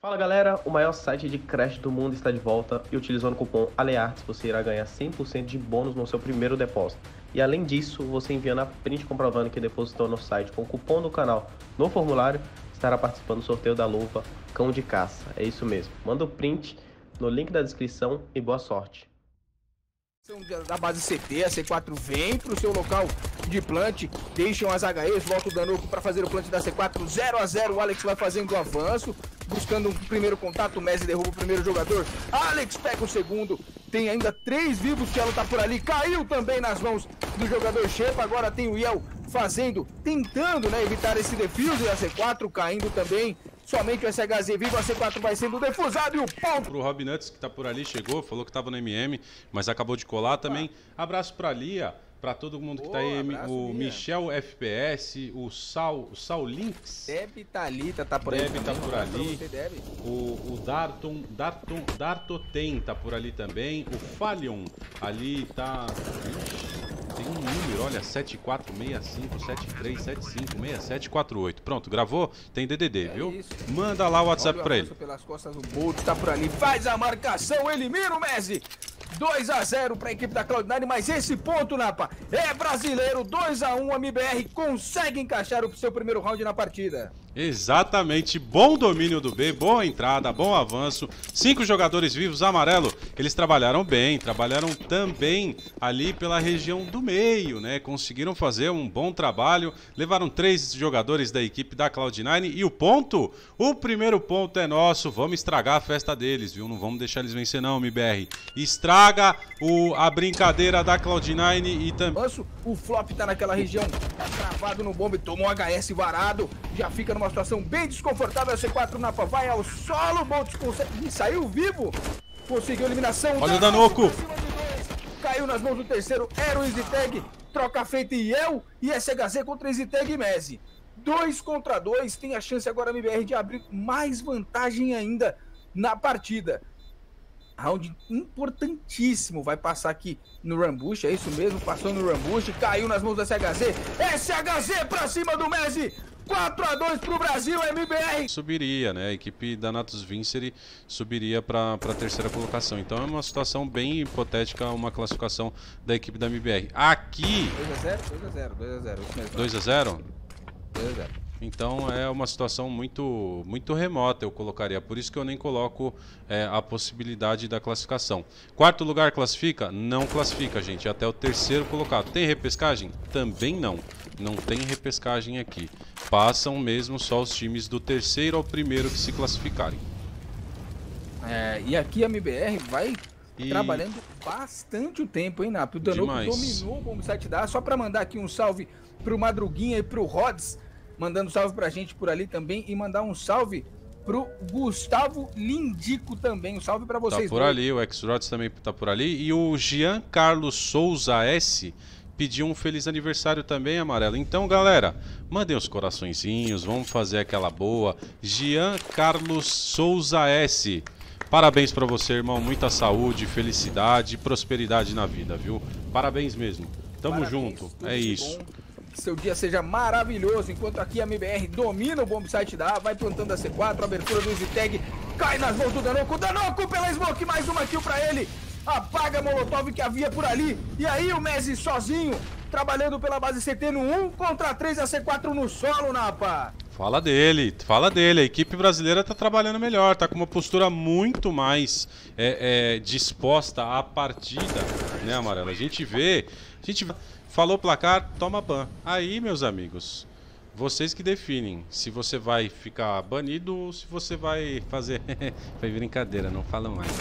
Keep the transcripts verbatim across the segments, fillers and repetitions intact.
Fala galera, o maior site de Crash do mundo está de volta e utilizando o cupom ALEARTS você irá ganhar cem por cento de bônus no seu primeiro depósito. E além disso, você enviando a print comprovando que depositou no site com o cupom do canal no formulário, estará participando do sorteio da luva Cão de Caça. É isso mesmo, manda o print no link da descrição e boa sorte. Da base C T, a C quatro vem para o seu local de plant, deixam as H Es, volta o Danuco para fazer o plant da C quatro, zero a zero, o Alex vai fazendo o avanço, buscando um primeiro contato, o Messi derruba o primeiro jogador, Alex pega o segundo, tem ainda três vivos, o Cello tá por ali, caiu também nas mãos do jogador Shepa, agora tem o Yel fazendo, tentando, né, evitar esse defuse, a C quatro caindo também. Somente o S H Z vivo, a C quatro vai sendo defusado e o ponto. Pro Rob Nuts, que tá por ali, chegou, falou que tava no M M, mas acabou de colar também. Ah. Abraço pra Lia, pra todo mundo que Boa, tá aí, o Lia. Michel F P S, o Sal, o Sal Links. Deb Thalita tá por aí. Deb tá por ali. O, o Darton, Darton, Dartotem tá por ali também. O Falion ali tá... Tem um número, olha, sete quatro seis cinco sete três sete cinco seis sete quatro oito. Pronto, gravou? Tem D D D, é viu? Isso. Manda lá o WhatsApp olha, pra ele. Pelas costas do Bolt, tá por ali, faz a marcação, elimina o Messi. dois a zero para a equipe da Cloud nine, mas esse ponto, Napa, é brasileiro. Dois a um, a M B R consegue encaixar o seu primeiro round na partida. Exatamente, bom domínio do B, boa entrada, bom avanço, cinco jogadores vivos, amarelo, eles trabalharam bem, trabalharam também ali pela região do meio, né, conseguiram fazer um bom trabalho, levaram três jogadores da equipe da Cloud nine e o ponto, o primeiro ponto é nosso, vamos estragar a festa deles, viu, não vamos deixar eles vencer não, M B R, estraga o, a brincadeira da Cloud nine e também... O flop tá naquela região, tá travado no bombe, tomou um H S varado, já fica no uma situação bem desconfortável, a C quatro Napa vai ao solo, Boltz consegue, saiu vivo, conseguiu a eliminação. Olha o Danuco. Caiu nas mãos do terceiro, era o EasyTag, troca feita e Yel e S H Z contra EasyTag e Messi. Dois contra dois, tem a chance agora a M B R de abrir mais vantagem ainda na partida. Round importantíssimo, vai passar aqui no Rambush, é isso mesmo, passou no Rambush, caiu nas mãos do S H Z, S H Z pra cima do Messi. quatro a dois pro Brasil, M B R. Subiria, né? A equipe da Natus Vincere subiria para a terceira colocação. Então é uma situação bem hipotética, uma classificação da equipe da M B R. Aqui... dois a zero, dois a zero, dois a zero, isso mesmo. dois a zero? dois a zero. Então é uma situação muito, muito remota, eu colocaria. Por isso que eu nem coloco é, a possibilidade da classificação. Quarto lugar classifica? Não classifica, gente. Até o terceiro colocado. Tem repescagem? Também não. Não tem repescagem aqui. Passam mesmo só os times do terceiro ao primeiro que se classificarem. É, e aqui a M B R vai e... trabalhando bastante o tempo, hein, Nap? O Danuco dominou o bombsite da. Só para mandar aqui um salve pro Madruguinha e pro Rods, mandando salve pra gente por ali também, e mandar um salve pro Gustavo Lindico também. Um salve pra vocês. Tá por dois. Ali, o X-Rods também tá por ali. E o Jean Carlos Souza S pediu um feliz aniversário também, Amarelo. Então, galera, mandem os coraçõezinhos, vamos fazer aquela boa. Jean Carlos Souza S. Parabéns pra você, irmão. Muita saúde, felicidade e prosperidade na vida, viu? Parabéns mesmo. Tamo Parabéns, junto. É isso. Bom. Que seu dia seja maravilhoso, enquanto aqui a M B R domina o bombsite da A, vai plantando a C quatro, abertura do EasyTag, cai nas mãos do Danuco, Danuco pela Smoke, mais uma kill pra ele, apaga a Molotov que havia por ali, e aí o Messi sozinho, trabalhando pela base C T no um contra três, a C quatro no solo, Napa. Fala dele, fala dele, a equipe brasileira tá trabalhando melhor, tá com uma postura muito mais é, é, disposta à partida, né, Amarelo? A gente vê, a gente vê... Falou placar, toma ban. Aí, meus amigos, vocês que definem se você vai ficar banido ou se você vai fazer... Foi brincadeira, não fala mais.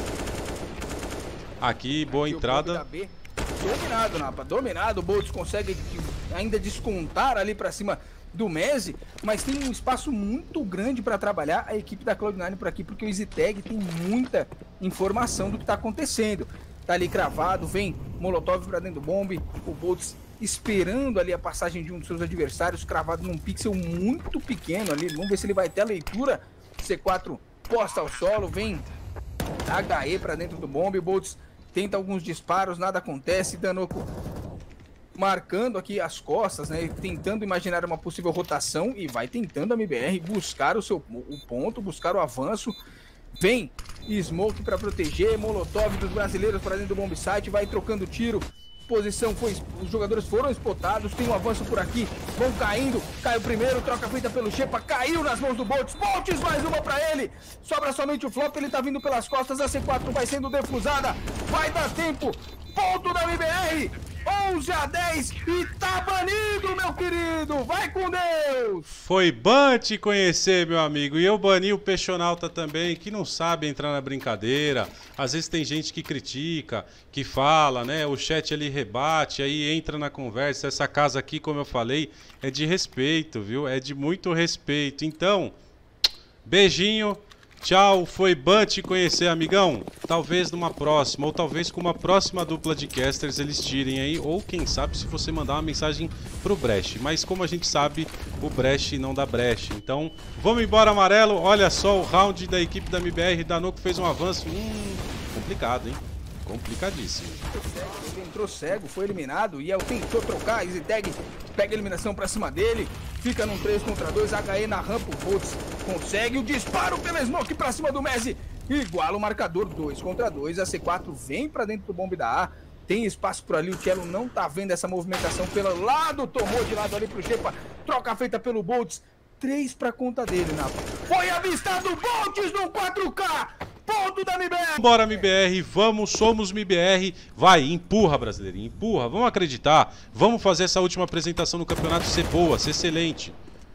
Aqui, boa Aqui entrada. B, dominado, Napa, dominado. O Boltz consegue ainda descontar ali pra cima do Messi, mas tem um espaço muito grande para trabalhar a equipe da Cloud nine por aqui, porque o EasyTag tem muita informação do que tá acontecendo. Tá ali cravado, vem Molotov pra dentro do bombe, o Boltz esperando ali a passagem de um dos seus adversários, cravado num pixel muito pequeno ali, vamos ver se ele vai ter a leitura. C quatro posta ao solo, vem H E pra dentro do bombe, o Boltz tenta alguns disparos, nada acontece, Danuco marcando aqui as costas, né? Tentando imaginar uma possível rotação e vai tentando a M B R buscar o seu o ponto, buscar o avanço. Vem Smoke para proteger, Molotov dos brasileiros para dentro do bomb site, vai trocando tiro. Posição foi, os jogadores foram spotados, tem um avanço por aqui, vão caindo, cai o primeiro, troca feita pelo Xepa, caiu nas mãos do Boltz, Boltz mais uma pra ele, sobra somente o Flop, ele tá vindo pelas costas, a C quatro vai sendo defusada, vai dar tempo, ponto da M B R, onze a dez e tá banido, meu querido, vai com Deus! Foi ban te conhecer, meu amigo, e eu bani o Peixonauta também, que não sabe entrar na brincadeira, às vezes tem gente que critica, que fala, né, o chat ali rebate, aí entra na conversa, essa casa aqui, como eu falei, é de respeito, viu, é de muito respeito, então, beijinho, tchau, foi ban te conhecer, amigão. Talvez numa próxima, ou talvez com uma próxima dupla de casters eles tirem aí, ou quem sabe se você mandar uma mensagem pro Brecht. Mas como a gente sabe, o Brecht não dá breche. Então, vamos embora, amarelo. Olha só o round da equipe da M B R. Danoco fez um avanço. Hum, complicado, hein? Complicadíssimo. Ele entrou cego, foi eliminado. E El tentou trocar. EasyTag pega a eliminação pra cima dele. Fica num três contra dois. H E na rampa. O Boltz consegue o disparo pela Smoke pra cima do Messi. Iguala o marcador dois contra dois. A C quatro vem pra dentro do bombe da A. Tem espaço por ali. O Cello não tá vendo essa movimentação pelo lado. Tomou de lado ali pro Xepa. Troca feita pelo Boltz. três pra conta dele, Napa. Foi avistado o Boltz no quatro K. Ponto da M B R. Bora, M B R, vamos, somos M B R. Vai, empurra, brasileirinho, empurra. Vamos acreditar. Vamos fazer essa última apresentação no campeonato ser boa, ser excelente.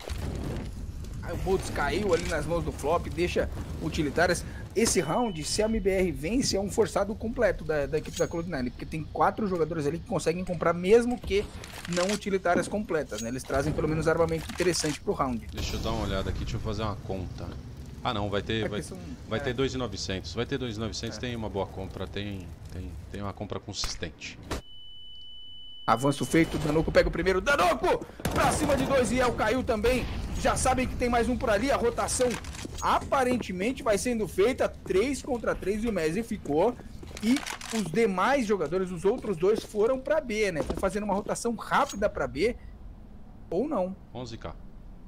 Aí o Boltz caiu ali nas mãos do Flop, deixa utilitárias. Esse round, se a M B R vence, é um forçado completo da, da equipe da Cloud nine, porque tem quatro jogadores ali que conseguem comprar mesmo que não utilitárias completas, né? Eles trazem pelo menos armamento interessante pro round. Deixa eu dar uma olhada aqui, deixa eu fazer uma conta. Ah não, vai ter, vai, são, vai é. ter dois mil e novecentos, vai ter dois mil e novecentos, é. Tem uma boa compra, tem, tem, tem uma compra consistente. Avanço feito, Danoco pega o primeiro, Danoco pra cima de dois e El caiu também, já sabem que tem mais um por ali, a rotação aparentemente vai sendo feita, três contra três e o Messi ficou, e os demais jogadores, os outros dois foram pra B, né, estão fazendo uma rotação rápida pra B, ou não. onze K.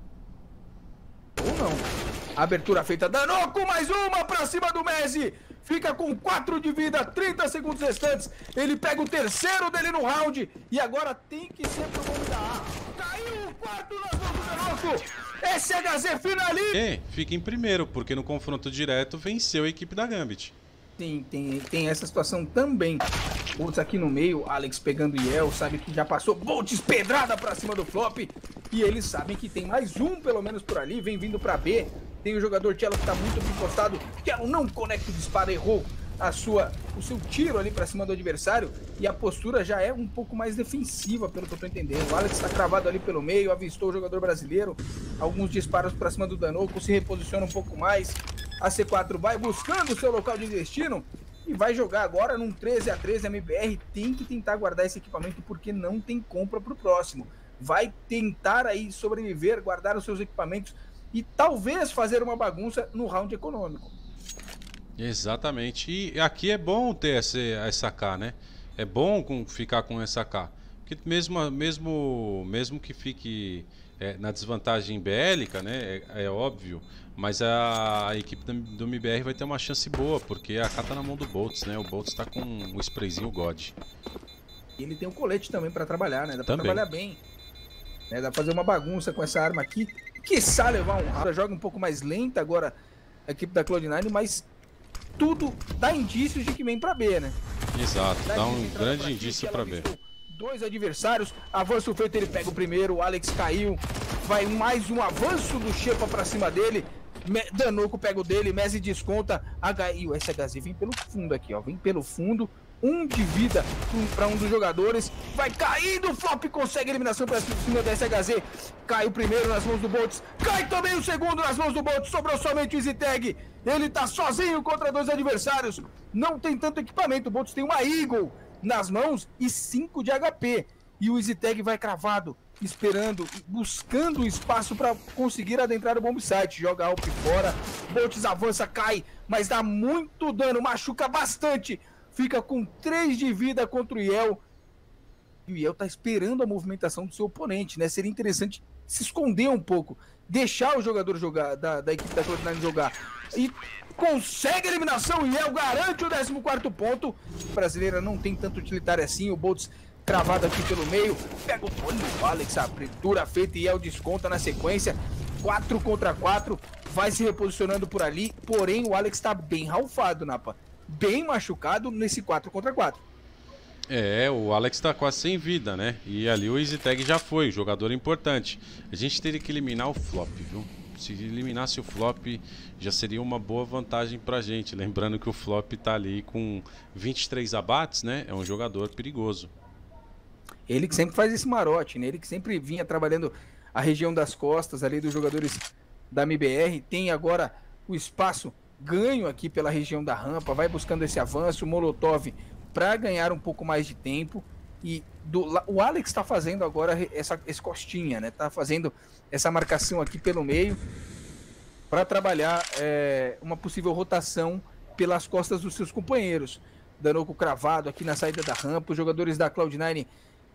Ou não. Abertura feita, Danoco, mais uma pra cima do Messi. Fica com quatro de vida, trinta segundos restantes. Ele pega o terceiro dele no round. E agora tem que ser pro bombe da A. Caiu o quarto nas mãos do Danoco. S H Z finaliza. E fica em primeiro, porque no confronto direto venceu a equipe da Gambit. Sim, tem, tem essa situação também. Boltz aqui no meio, Alex pegando o Yel, sabe que já passou. Boltz pedrada pra cima do Flop. E eles sabem que tem mais um, pelo menos por ali, vem vindo pra B. Tem o jogador Cello que tá muito bem postado. Cello não conecta o disparo, errou a sua, o seu tiro ali pra cima do adversário. E a postura já é um pouco mais defensiva, pelo que eu tô entendendo. O Alex tá cravado ali pelo meio, avistou o jogador brasileiro. Alguns disparos pra cima do Danoco, se reposiciona um pouco mais. A C quatro vai buscando o seu local de destino e vai jogar agora num treze a treze. A M B R tem que tentar guardar esse equipamento porque não tem compra pro próximo. Vai tentar aí sobreviver, guardar os seus equipamentos e talvez fazer uma bagunça no round econômico. Exatamente. E aqui é bom ter essa, essa K, né? É bom com, ficar com essa K. Porque mesmo, mesmo, mesmo que fique é, na desvantagem bélica, né? É, é óbvio. Mas a, a equipe do, do M B R vai ter uma chance boa, porque a K tá na mão do Boltz, né? O Boltz tá com o sprayzinho God. E ele tem um colete também pra trabalhar, né? Dá pra também. trabalhar bem. Né? Dá pra fazer uma bagunça com essa arma aqui. Quiçá levar um round. Joga um pouco mais lenta agora a equipe da Cloud nine, mas tudo dá indícios de que vem pra B, né? Exato, dá, dá um grande pra indício pra B. Dois adversários, avanço feito, ele pega o primeiro, o Alex caiu. Vai mais um avanço do Xepa pra cima dele. Danoco pega o dele, Messi desconta. H... E o S H Z vem pelo fundo aqui, ó. Vem pelo fundo. Um de vida para um dos jogadores. Vai caindo, o Flop consegue eliminação para cima do S H Z. Cai o primeiro nas mãos do Boltz. Cai também o segundo nas mãos do Boltz. Sobrou somente o EasyTag. Ele tá sozinho contra dois adversários. Não tem tanto equipamento. O Boltz tem uma Eagle nas mãos e cinco de H P. E o EasyTag vai cravado, esperando, buscando espaço para conseguir adentrar o bomb site. Joga a Alp fora. Boltz avança, cai, mas dá muito dano, machuca bastante. Fica com três de vida contra o Yel. o Yel tá esperando a movimentação do seu oponente, né? Seria interessante se esconder um pouco, deixar o jogador jogar, da, da equipe da Cloud nine jogar. E consegue a eliminação, o Yel garante o décimo quarto ponto. A brasileira não tem tanto utilitário assim, o Boltz cravado aqui pelo meio. Pega o olho do Alex, a abertura feita e Yel desconta na sequência. quatro contra quatro, vai se reposicionando por ali, porém o Alex tá bem ralfado, Napa. Bem machucado nesse quatro contra quatro. É, o Alex tá quase sem vida, né? E ali o EasyTag já foi, jogador importante. A gente teria que eliminar o flop, viu? Se eliminasse o flop, já seria uma boa vantagem pra gente. Lembrando que o flop tá ali com vinte e três abates, né? É um jogador perigoso. Ele que sempre faz esse marote, né? Ele que sempre vinha trabalhando a região das costas ali dos jogadores da M B R. Tem agora o espaço ganho aqui pela região da rampa, vai buscando esse avanço, o Molotov para ganhar um pouco mais de tempo. E do, o Alex está fazendo agora essa esse costinha, né? Tá fazendo essa marcação aqui pelo meio para trabalhar é, uma possível rotação pelas costas dos seus companheiros. Danoco cravado aqui na saída da rampa, os jogadores da Cloud nine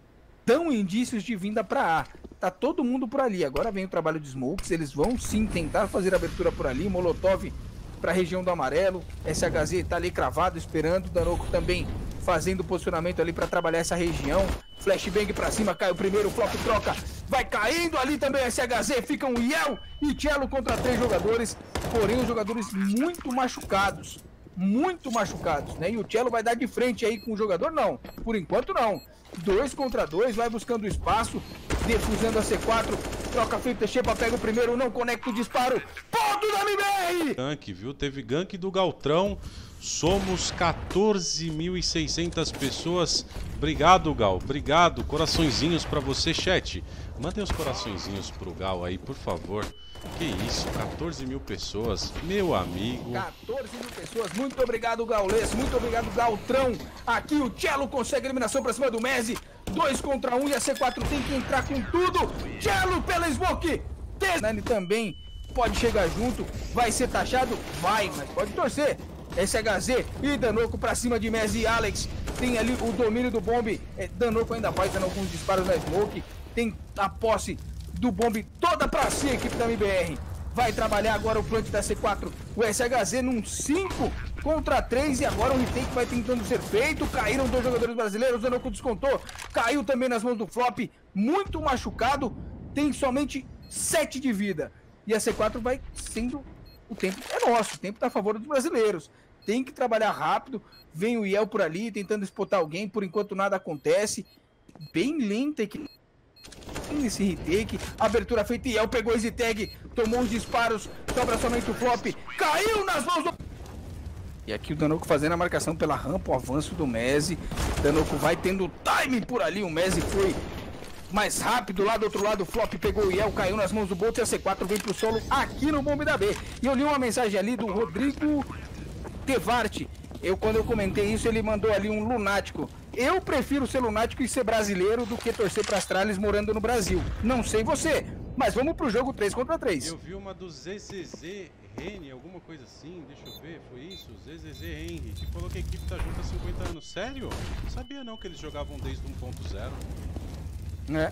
dão indícios de vinda para A. Tá todo mundo por ali. Agora vem o trabalho de Smokes. Eles vão sim tentar fazer a abertura por ali. Molotov para a região do amarelo. S H Z tá ali cravado esperando. Danoco também fazendo o posicionamento ali para trabalhar essa região. Flashbang para cima, cai o primeiro. Flop troca. Vai caindo ali também S H Z. Ficam Yel e Cello contra três jogadores. Porém, os jogadores muito machucados. Muito machucados, né? E o Cello vai dar de frente aí com o jogador? Não. Por enquanto, não. Dois contra dois, vai buscando espaço, defusando a C quatro, troca feita, Xepa pega o primeiro, não conecta o disparo, ponto da M B R! Gank, viu? Teve gank do Galtrão, somos quatorze mil e seiscentas pessoas. Obrigado, Gal, obrigado, coraçõezinhos pra você, chat. Mandem os coraçõezinhos pro Gal aí, por favor. Que isso, quatorze mil pessoas, meu amigo. quatorze mil pessoas, muito obrigado, Gaules, muito obrigado, Galtrão. Aqui o Cello consegue a eliminação pra cima do Mezi. dois contra um e a C quatro tem que entrar com tudo. Cello pela Smoke. Nine também pode chegar junto, vai ser taxado? Vai, mas pode torcer. S H Z e Danoco pra cima de Mezi e Alex. Tem ali o domínio do bombe. É, Danoco ainda vai dando alguns disparos na Smoke. Tem a posse do bombe toda pra si, a equipe da M B R. Vai trabalhar agora o plant da C quatro. O S H Z num cinco contra três. E agora o retake vai tentando ser feito. Caíram dois jogadores brasileiros. O Danoco descontou. Caiu também nas mãos do Flop. Muito machucado. Tem somente sete de vida. E a C quatro vai sendo... O tempo é nosso. O tempo tá a favor dos brasileiros. Tem que trabalhar rápido. Vem o Yel por ali tentando spotar alguém. Por enquanto nada acontece. Bem lenta aqui nesse retake, abertura feita e Yel pegou esse tag, tomou os disparos, sobra somente o Flop, caiu nas mãos do... E aqui o Danoco fazendo a marcação pela rampa, o avanço do Mezi. Danoco vai tendo time por ali, o Mezi foi mais rápido, lá do outro lado o Flop pegou o Yel, caiu nas mãos do Bolt e a C quatro vem pro solo aqui no bombe da B. E eu li uma mensagem ali do Rodrigo Tevarte. Eu, quando eu comentei isso, ele mandou ali um lunático. Eu prefiro ser lunático e ser brasileiro do que torcer para Astralis morando no Brasil. Não sei você, mas vamos pro jogo três contra três. Eu vi uma do Z Z Z Henry, alguma coisa assim, deixa eu ver, foi isso? Z Z Z Henry, que falou que a equipe tá junto há cinquenta anos. Sério? Não sabia não que eles jogavam desde um ponto zero. É.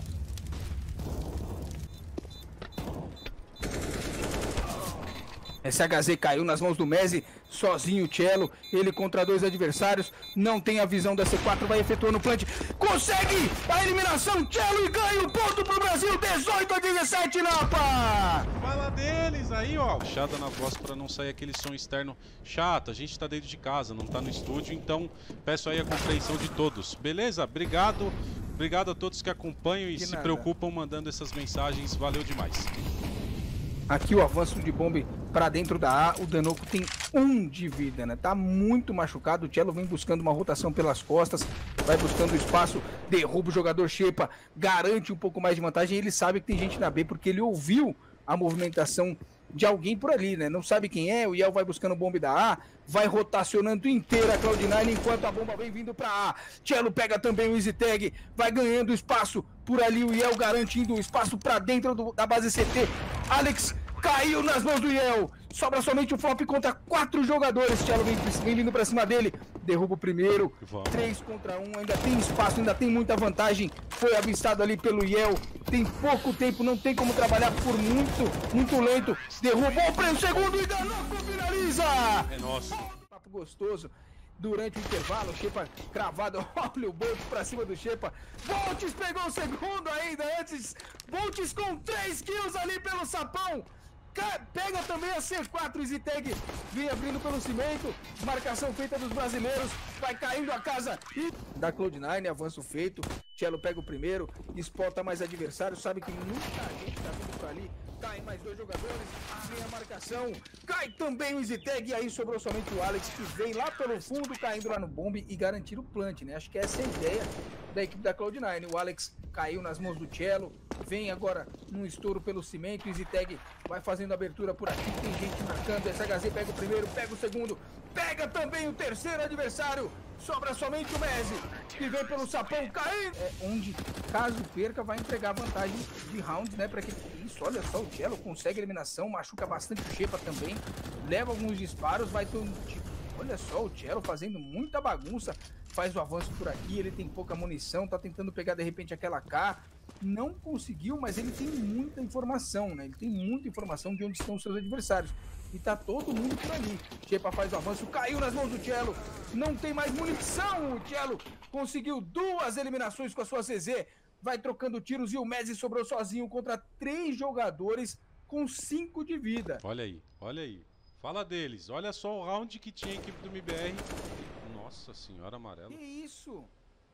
S H Z caiu nas mãos do Mezi, sozinho o Cello, ele contra dois adversários, não tem a visão da C quatro, vai efetuando o plant, consegue a eliminação, Cello e ganha o ponto pro Brasil, dezoito a dezessete, Napa! Fala deles aí, ó. Fechada na voz pra não sair aquele som externo chato, a gente tá dentro de casa, não tá no estúdio, então peço aí a compreensão de todos, beleza? Obrigado, obrigado a todos que acompanham e de se nada. preocupam mandando essas mensagens, valeu demais. Aqui o avanço de bombe para dentro da A, o Danoco tem um de vida, né? Tá muito machucado, o Cello vem buscando uma rotação pelas costas, vai buscando espaço, derruba o jogador Xepa, garante um pouco mais de vantagem, ele sabe que tem gente na B, porque ele ouviu a movimentação de alguém por ali, né? Não sabe quem é, o Yel vai buscando o bombe da A, vai rotacionando inteira a Cloud nine enquanto a bomba vem vindo pra A. Cello pega também o Easy Tag, vai ganhando espaço por ali, o Yel garantindo o espaço pra dentro do, da base C T. Alex caiu nas mãos do Yel, Sobra somente o Flop contra quatro jogadores. Cello vem, vem vindo pra cima dele. Derruba o primeiro. três contra um. Ainda tem espaço, ainda tem muita vantagem. Foi avistado ali pelo Yel. Tem pouco tempo, não tem como trabalhar por muito, muito lento. Derrubou o prêmio segundo e Danoco finaliza. É nosso. Papo gostoso. Durante o intervalo, o Xepa cravado, olha o Boltz pra cima do Xepa. Boltz pegou o segundo ainda antes. Boltz com três kills ali pelo sapão. Pega também a C quatro, Ziteg vem abrindo pelo cimento. Marcação feita dos brasileiros. Vai caindo a casa e da Cloud nine, avanço feito. Cello pega o primeiro, espota mais adversário. Sabe que muita gente tá vindo por ali. Caem mais dois jogadores, vem a marcação, cai também o Ziteg, e aí sobrou somente o Alex, que vem lá pelo fundo, caindo lá no bombe e garantir o plant, né? Acho que essa é a ideia da equipe da Cloud nine. O Alex caiu nas mãos do Cello, vem agora num estouro pelo cimento, e Ziteg vai fazendo abertura por aqui, tem gente marcando, S H Z pega o primeiro, pega o segundo, pega também o terceiro adversário, sobra somente o Mezi, que vem pelo sapão, caindo, é, onde, caso perca, vai entregar vantagem de rounds, né, pra que... Isso, olha só, o Cello consegue eliminação, machuca bastante o Xepa também, leva alguns disparos, vai ter um... Olha só, o Cello fazendo muita bagunça, faz o avanço por aqui, ele tem pouca munição, tá tentando pegar de repente aquela K, não conseguiu, mas ele tem muita informação, né? Ele tem muita informação de onde estão os seus adversários. E tá todo mundo por ali. Xepa faz o avanço, caiu nas mãos do Cello, não tem mais munição, o Cello conseguiu duas eliminações com a sua C Z, vai trocando tiros e o Mezi sobrou sozinho contra três jogadores com cinco de vida. Olha aí, olha aí. Fala deles, olha só o round que tinha a equipe do M B R. Nossa senhora, amarelo. Que isso?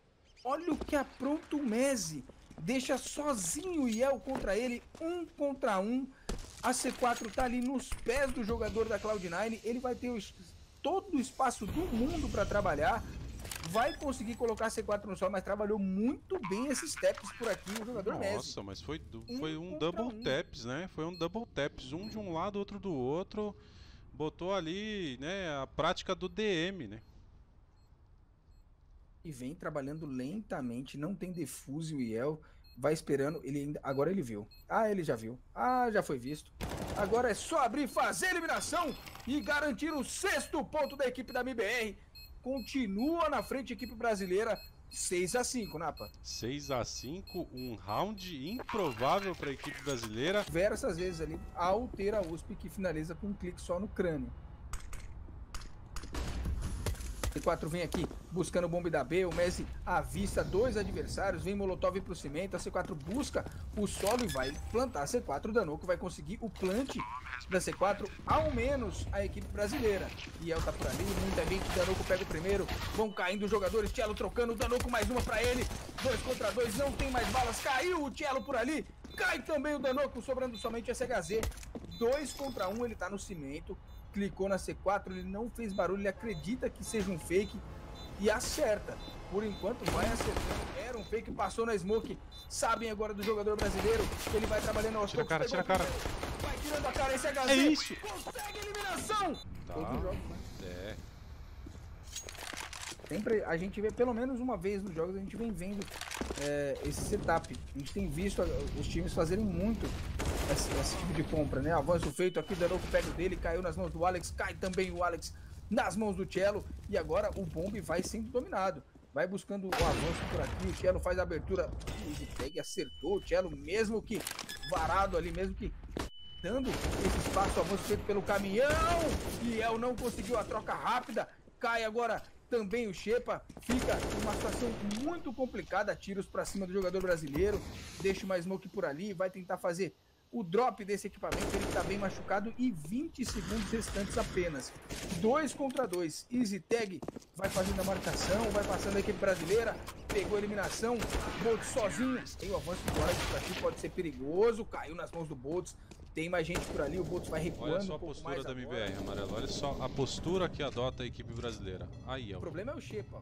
Olha o que apronta o Mezi. Deixa sozinho o Yel contra ele, um contra um. A C quatro tá ali nos pés do jogador da Cloud nine. Ele vai ter os, todo o espaço do mundo para trabalhar. Vai conseguir colocar a C quatro no sol, mas trabalhou muito bem esses taps por aqui, o jogador Nossa, Mezi. Nossa, mas foi, um foi um double um. taps, né? Foi um double taps, um de um lado, outro do outro. Botou ali, né, a prática do D M, né? E vem trabalhando lentamente, não tem defuse o Yel, vai esperando, ele ainda, agora ele viu. Ah, ele já viu. Ah, já foi visto. Agora é só abrir, fazer a eliminação e garantir o sexto ponto da equipe da M B R. Continua na frente a equipe brasileira, seis a cinco, Napa. seis a cinco, um round improvável para a equipe brasileira. Diversas vezes ali, ao ter a U S P que finaliza com um clique só no crânio. C quatro vem aqui buscando o bombe da B, o Mezi avista dois adversários, vem Molotov pro cimento, a C quatro busca o solo e vai plantar a C quatro, o Danoco vai conseguir o plant da C quatro, ao menos a equipe brasileira. Yel tá por ali, muita gente, Danoco pega o primeiro, vão caindo os jogadores, Cello trocando, o Danoco mais uma pra ele, dois contra dois, não tem mais balas, caiu o Cello por ali, cai também o Danoco, sobrando somente S H Z, dois contra um, ele tá no cimento, clicou na C quatro, ele não fez barulho, ele acredita que seja um fake e acerta. Por enquanto vai acertando, era um fake, passou na smoke, sabem agora do jogador brasileiro, que ele vai trabalhando aos poucos. Tira a cara, tira a cara. Vai tirando a cara, esse H Z é isso. Consegue eliminação! Tá. Todos os jogos, né? É. Sempre a gente vê, pelo menos uma vez nos jogos, a gente vem vendo é, esse setup. A gente tem visto os times fazerem muito esse, esse tipo de compra, né? Avanço feito aqui, o Danoco pega o dele, caiu nas mãos do Alex, cai também o Alex nas mãos do Cello, e agora o bombe vai sendo dominado. Vai buscando o avanço por aqui, o Cello faz a abertura, o Ziteg acertou o Cello, mesmo que varado ali, mesmo que dando esse espaço, avanço feito pelo caminhão, e El não conseguiu a troca rápida, cai agora também o Xepa, fica uma situação muito complicada, tiros pra cima do jogador brasileiro, deixa uma smoke por ali, vai tentar fazer o drop desse equipamento, ele tá bem machucado e vinte segundos restantes apenas. Dois contra dois, Easy Tag vai fazendo a marcação, vai passando a equipe brasileira, pegou a eliminação, Boltz sozinho, tem o avanço do Alex por aqui, pode ser perigoso, caiu nas mãos do Boltz. Tem mais gente por ali, o Boltz vai recuando. Olha só a um postura da M B R, Amarelo. Olha só a postura que adota a equipe brasileira. Aí, ó. O problema é o Xepa.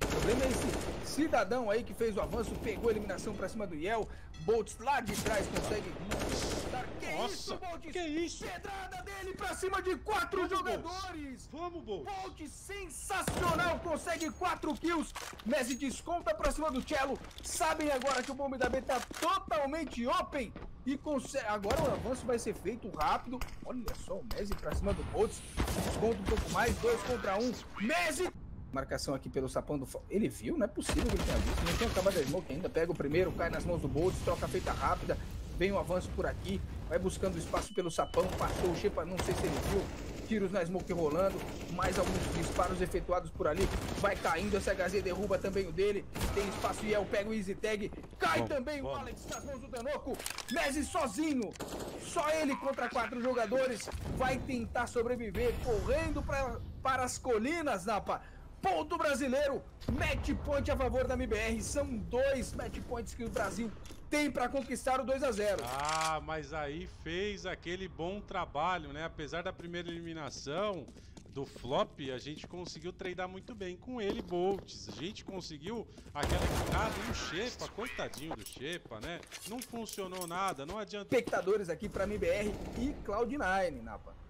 O problema é esse cidadão aí que fez o avanço, pegou a eliminação pra cima do Yel. Boltz lá de trás consegue... Que Nossa, isso, Boltz? que isso? Pedrada dele pra cima de quatro Vamos, jogadores. Boltz. Vamos, Boltz. Boltz sensacional, consegue quatro kills. Messi desconta pra cima do Cello. Sabem agora que o bombe da B tá totalmente open. E consegue... agora o avanço vai ser feito rápido. Olha só o Messi pra cima do Boltz. Desconta um pouco mais, dois contra um. Messi... Marcação aqui pelo sapão do... Ele viu? Não é possível que ele tenha visto. Não tem acabado a smoke ainda. Pega o primeiro, cai nas mãos do Boltz, troca feita rápida. Vem um avanço por aqui. Vai buscando espaço pelo sapão. Passou o Xepa, não sei se ele viu. Tiros na smoke rolando. Mais alguns disparos efetuados por ali. Vai caindo. S H Z derruba também o dele. Tem espaço e El pega o easy tag. Cai bom, também bom. O Alex nas mãos do Danoco. Messi sozinho. Só ele contra quatro jogadores. Vai tentar sobreviver. Correndo pra, para as colinas, Napa. Ponto brasileiro, match point a favor da M B R, são dois match points que o Brasil tem para conquistar o dois a zero. Ah, mas aí fez aquele bom trabalho, né? Apesar da primeira eliminação do flop, a gente conseguiu treinar muito bem com ele, Boltz. A gente conseguiu aquela entrada e o Xepa, coitadinho do Xepa, né? Não funcionou nada, não adianta. Espectadores aqui para M B R e Cloud nine, Napa.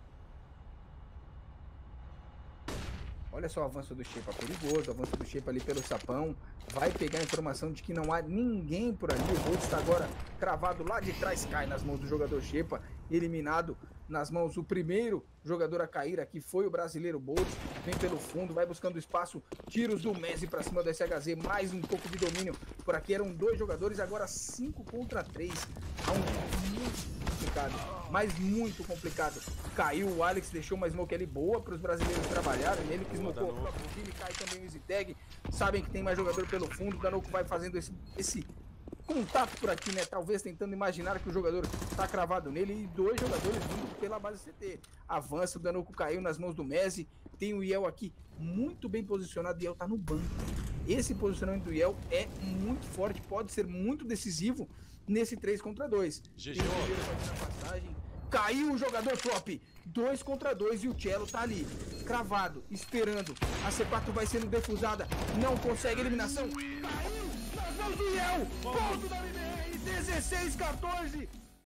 Olha só o avanço do Xepa, perigoso, o avanço do Xepa ali pelo sapão. Vai pegar a informação de que não há ninguém por ali. O Boltz está agora cravado lá de trás, cai nas mãos do jogador Xepa. Eliminado nas mãos o primeiro jogador a cair aqui foi o brasileiro Boltz. Vem pelo fundo, vai buscando espaço. Tiros do Messi para cima do S H Z. Mais um pouco de domínio. Por aqui eram dois jogadores, agora cinco contra três. Há um muito complicado, mas muito complicado. Caiu o Alex, deixou uma smoke ali boa para os brasileiros trabalharem. Ele que smocou o próprio time, cai também o easy tag. Sabem que tem mais jogador pelo fundo. O Danoco vai fazendo esse, esse contato por aqui, né? Talvez tentando imaginar que o jogador tá cravado nele. E dois jogadores vindo pela base C T. Avança, o Danoco caiu nas mãos do Messi. Tem o Yel aqui muito bem posicionado. O Yel tá no banco. Esse posicionamento do Yel é muito forte, pode ser muito decisivo nesse três contra dois. G G. Caiu o jogador flop. dois contra dois e o Cello tá ali, cravado, esperando. A C quatro vai sendo defusada. Não consegue eliminação. Caiu nas mãos do Yel. Ponto da M B R, dezesseis a quatorze.